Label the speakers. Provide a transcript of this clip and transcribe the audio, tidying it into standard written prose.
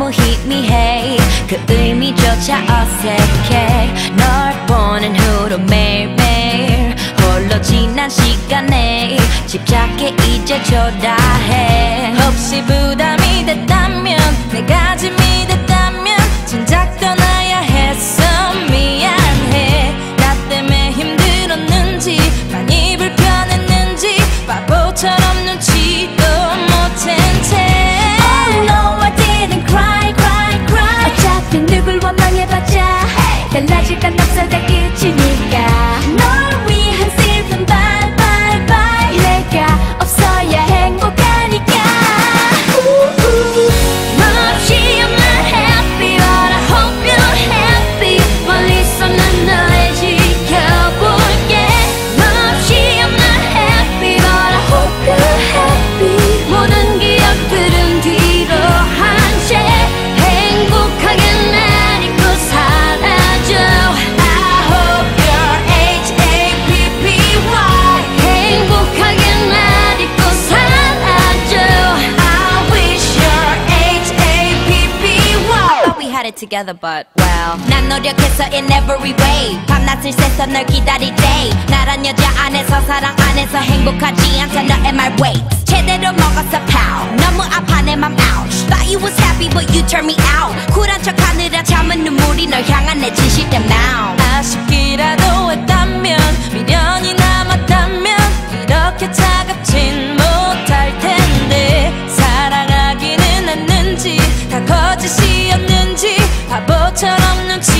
Speaker 1: 너무 희미해 그 의미조차 어색해 널 보는 후로 매일매일 홀로 지난 시간에 집착해 이제 초라해 혹시 부담이 됐다면 내가 짐이 됐다면 진작 떠나야 했어 미안해 나 때문에 힘들었는지 많이 불편했는지 바보처럼 눈치도 못한 채
Speaker 2: Oh no I didn't cry cry cry 어차피 누굴 원망해봤자 달라질 건 없어 다 끝이니까 널 위한 슬픈 bye bye bye 내가 없어야 행복하니까 몹시 없는 happy but I hope you're happy 멀리서 난 널 지켜볼게 몹시 없는 happy but I hope you're happy 모든 기억들은 뒤로 한 채 행복하게 날 잊고 사라져 I hope you're H-A-P-P-Y 행복하게 날 잊고 사라져 I wish you're H-A-P-P-Y
Speaker 1: Thought we had it together but well 난 노력했어 in every way 밤낮을 새서 널 기다릴 때 나란 여자 안에서 사랑 안에서 행복하지 않다 너의 말 wait 제대로 먹었어 pow 너무 아파 내 맘 ouch Thought you was happy but you turned me out 쿨한 척 하느라 참은 눈물이 널 향한 내 진실된 마음 아쉽기라도 했다면 미련이 남았다면 이렇게 차갑진 못할 텐데 사랑하기는 했는지 다 거짓이었는지 바보처럼 눈치